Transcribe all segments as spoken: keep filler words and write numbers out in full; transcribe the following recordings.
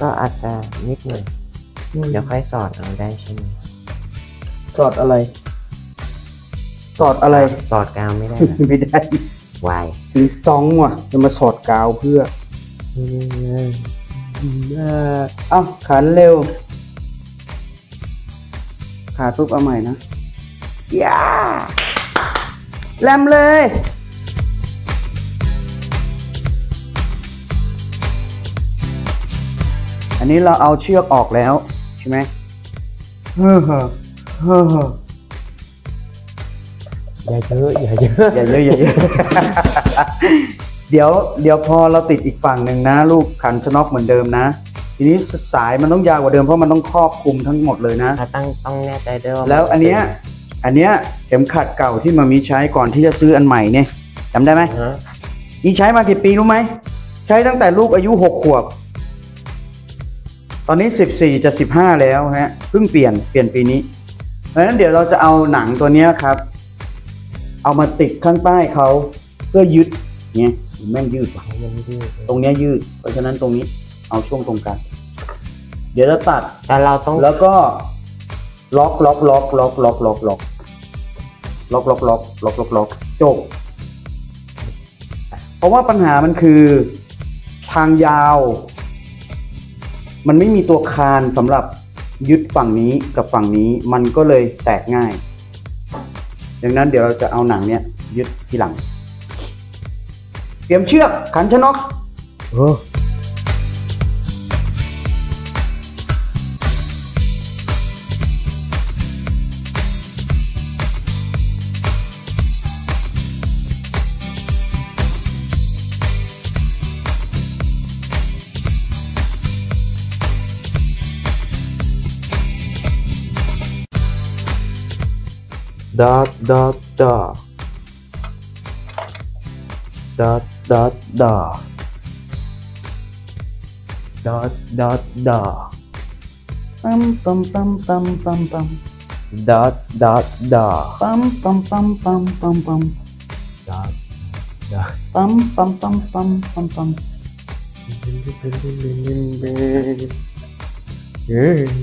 ก็อาจจะนิดหน่อยเดี๋ยวค่อยสอดเอาได้ใช่ไหมสอดอะไรสอดอะไรสอดกาวไม่ได้ไม่ได้วายติงตองว่ะจะมาสอดกาวเพื่อเอ้าขันเร็วขาดปุ๊บเอาใหม่นะย่าแลมเลยอันนี้เราเอาเชือกออกแล้วใช่ไหมเฮ้อเฮ้อเฮ้ออย่าเยอะอย่าเยอะอย่าเยอะอย่าเยอะเดี๋ยวเดี๋ยวพอเราติดอีกฝั่งหนึ่งนะลูกขันชน็อกเหมือนเดิมนะทีนี้สายมันต้องยาวกว่าเดิมเพราะมันต้องครอบคลุมทั้งหมดเลยนะต้องต้องแน่ใจด้วยว่าแล้วอันเนี้ยอันเนี้ยเข็มขัดเก่าที่มามีใช้ก่อนที่จะซื้ออันใหม่เนี่ยจำได้ไหมนี่ใช้มากี่ปีรู้ไหมใช้ตั้งแต่ลูกอายุหกขวบตอนนี้สิบสี่จะสิบห้าแล้วฮะเพิ่งเปลี่ยนเปลี่ยนปีนี้เพราะฉะนั้นเดี๋ยวเราจะเอาหนังตัวนี้ครับเอามาติดข้างใต้เขาเพื่อยึดเนี่ยแม่งยืดว่ะตรงนี้ยืดเพราะฉะนั้นตรงนี้เอาช่วงตรงกลางเดี๋ยวเราตัดแต่เราต้องแล้วก็ล็อกล็อกล็อกล็อกล็อกล็อกล็อกล็อกล็อกล็อกล็อกล็อกล็อกจบเพราะว่าปัญหามันคือทางยาวมันไม่มีตัวคานสำหรับยึดฝั่งนี้กับฝั่งนี้มันก็เลยแตกง่ายดังนั้นเดี๋ยวเราจะเอาหนังเนี้ยยึดทีหลังเตรียมเชือกขันชนกเออดอทดอทดอดอทดอทดอดอทดอทดอปั๊มปั๊มปั๊มปั๊มปั๊มปั๊มดอทดอทดอปั๊มปั๊มปั๊มปั๊มปั๊มปั๊มดอทดอทปั๊มปั๊มปั๊มปั๊มปั๊มปั๊มเฮ้ย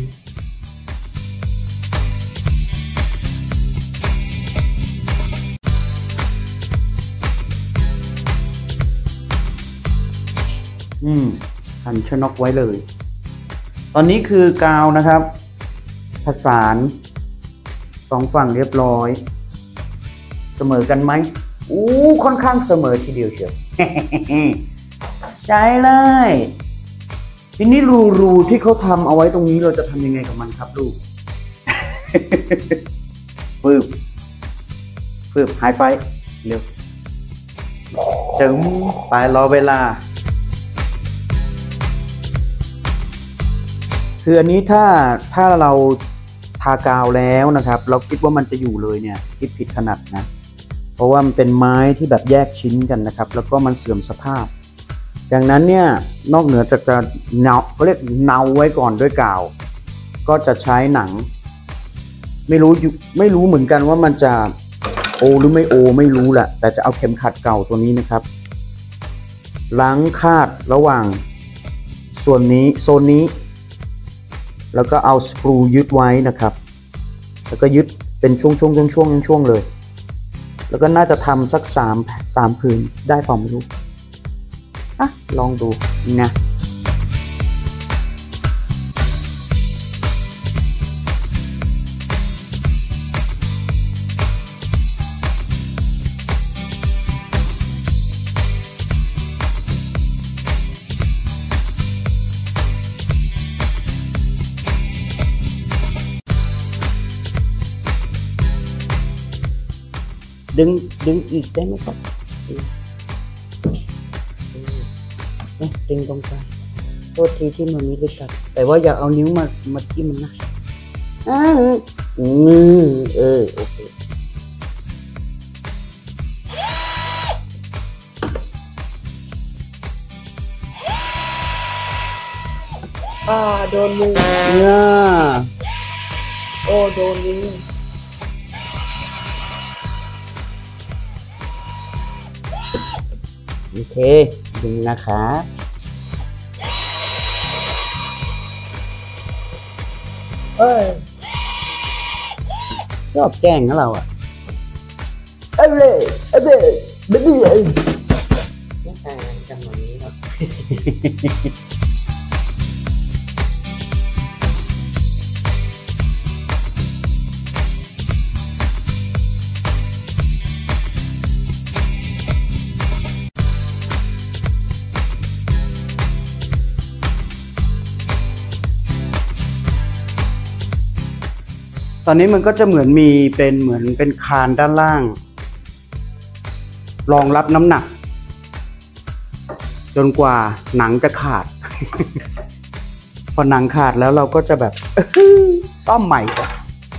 อืมขันชนกไว้เลยตอนนี้คือกาวนะครับผสานสองฝั่งเรียบร้อยเสมอกันไหมอู้ค่อนข้างเสมอทีเดียวเชียว ใช่เลยทีนี้รูรูที่เขาทำเอาไว้ตรงนี้เราจะทำยังไงกับมันครับลูก ฟืบฟืบหายไปเร็วจึงไปรอเวลาคืออันนี้ถ้าถ้าเราทากาวแล้วนะครับเราคิดว่ามันจะอยู่เลยเนี่ยคิดผิดขนาดนะเพราะว่ามันเป็นไม้ที่แบบแยกชิ้นกันนะครับแล้วก็มันเสื่อมสภาพดังนั้นเนี่ยนอกเหนือจากจะเนาเขาเรียกเนาไว้ก่อนด้วยกาวก็จะใช้หนังไม่รู้ไม่รู้เหมือนกันว่ามันจะโอหรือไม่โอไม่รู้แหละแต่จะเอาเข็มขัดเก่าตัวนี้นะครับล้างคาดระหว่างส่วนนี้โซนนี้แล้วก็เอาสกรูยึดไว้นะครับแล้วก็ยึดเป็นช่วงช่วงช่วงช่วงช่วงเลยแล้วก็น่าจะทำสักสามสามผืนได้เปล่าไม่รู้อ่ะลองดูนะดึงดึงอีกได้ไหมครับดึงตรงกลางโทษทีที่มันมีเลือดกัดแต่ว่าอย่าเอานิ้วมามาจิ้มมันนะอือเออโอเคอ่าโดนมือเนี่ยโอ้โดนมือโอเคดึงนะคะเอ้ยชอบแกล้งเราอ่ะเอ้ยเลยเอ้ยเลยเบบี้เอ้ยไม่ต่างกันกับแบบนี้ครับตอนนี้มันก็จะเหมือนมีเป็นเหมือนเป็นคานด้านล่างรองรับน้ำหนักจนกว่าหนังจะขาด พอหนังขาดแล้วเราก็จะแบบ ซ่อมใหม่ก่อน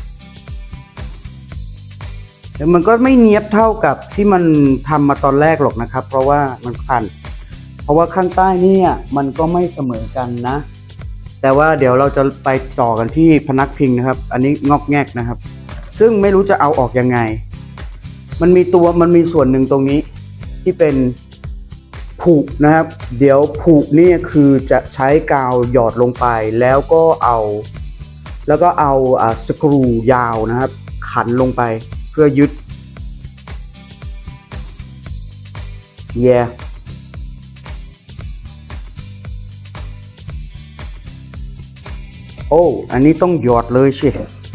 แต่มันก็ไม่เนียบเท่ากับที่มันทำมาตอนแรกหรอกนะครับเพราะว่ามันพันเพราะว่าข้างใต้นี่มันก็ไม่เสมอกันนะแต่ว่าเดี๋ยวเราจะไปต่อกันที่พนักพิงนะครับอันนี้งอกแงกนะครับซึ่งไม่รู้จะเอาออกยังไงมันมีตัวมันมีส่วนหนึ่งตรงนี้ที่เป็นผูกนะครับเดี๋ยวผูกนี่คือจะใช้กาวหยอดลงไปแล้วก็เอาแล้วก็เอาอ่าสกรูยาวนะครับขันลงไปเพื่อยึดเย่โอ้อันนี้ต้องหยอดเลยสิ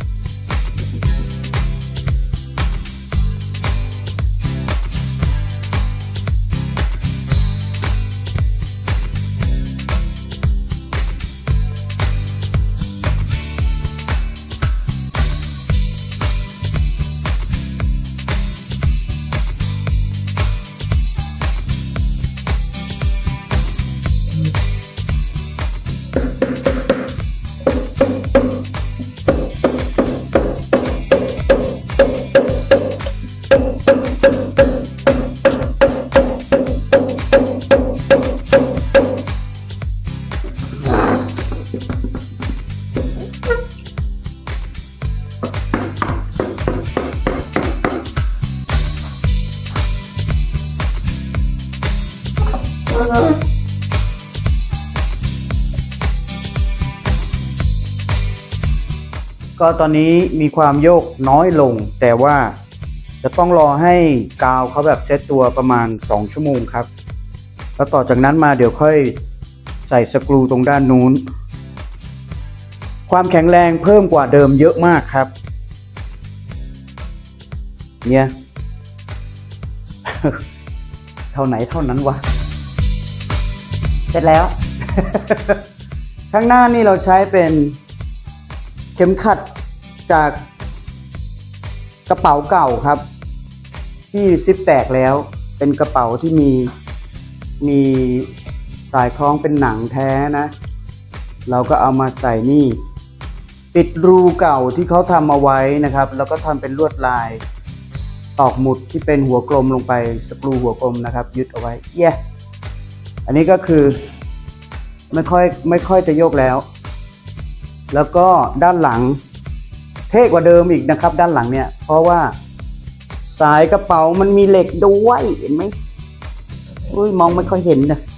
ก็ตอนนี้มีความโยกน้อยลงแต่ว่าจะต้องรอให้กาวเขาแบบเซตตัวประมาณสองชั่วโมงครับแล้วต่อจากนั้นมาเดี๋ยวค่อยใส่สกรูตรงด้านนู้นความแข็งแรงเพิ่มกว่าเดิมเยอะมากครับเนี่ย เท่าไหนเท่านั้นวะเสร็จแล้ว ข้างหน้านี่เราใช้เป็นเข็มขัดจากกระเป๋าเก่าครับที่ซิปแตกแล้วเป็นกระเป๋าที่มีมีสายคล้องเป็นหนังแท้นะเราก็เอามาใส่นี่ปิดรูเก่าที่เขาทำเอาไว้นะครับแล้วก็ทำเป็นลวดลายตอกหมุดที่เป็นหัวกลมลงไปสกรูหัวกลมนะครับยึดเอาไว้เย้ yeah. อันนี้ก็คือไม่ค่อยไม่ค่อยจะโยกแล้วแล้วก็ด้านหลังเท่กว่าเดิมอีกนะครับด้านหลังเนี่ยเพราะว่าสายกระเป๋ามันมีเหล็กด้วยเห็นไหมอุ้ยมองไม่ค่อยเห็นนะ